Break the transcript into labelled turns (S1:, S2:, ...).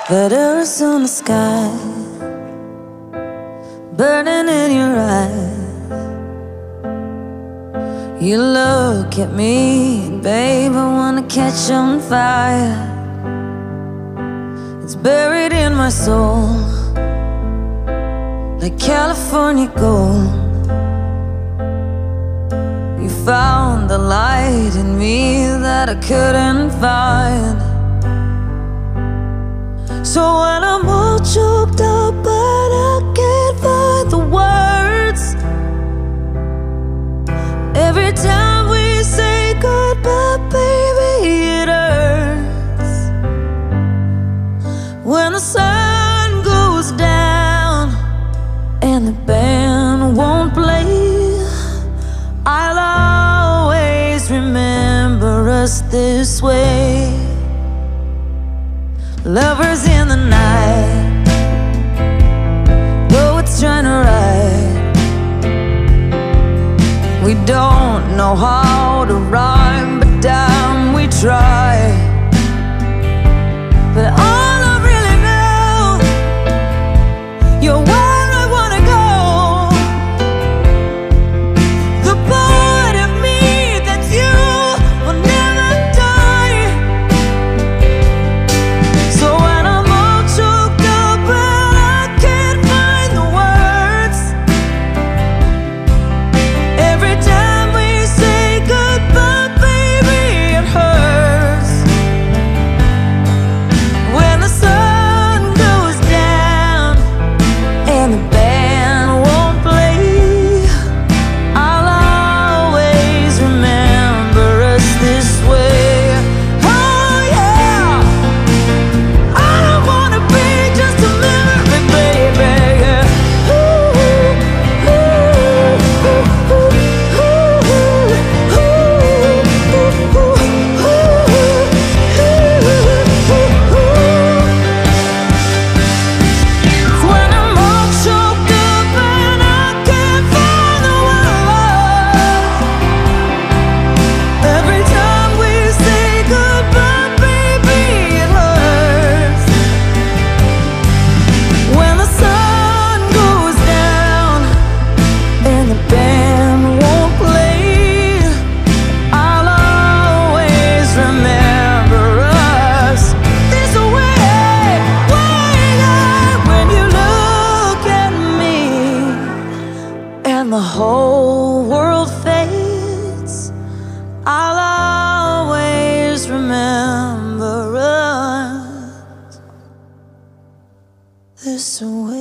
S1: Letters on the sky, burning in your eyes. You look at me, and babe, I wanna catch on fire. It's buried in my soul, like California gold. You found the light in me that I couldn't find. So when I'm all choked up but I can't find the words, every time we say goodbye, baby, it hurts. When the sun goes down and the band won't play, I'll always remember us this way. Lovers in the night, poets trying to write. We don't know how to rhyme, but damn, we try. But all I really know, you're where I wanna go. The part of me that's you will never die. So when I'm all choked up and I can't find the words, every time we say goodbye, baby, it hurts. When the sun goes down and the band won't play, I'll always remember us this way. Oh yeah, I don't wanna be just a memory, baby. Yeah. Ooh, ooh, ooh, ooh, ooh, ooh, ooh, when I'm all choked up and I can't find the words, every time we say goodbye, baby, it hurts. When the sun goes down and the band won't play, I'll always remember us this way. When you look at me and the whole world fades, I'll always remember us this way.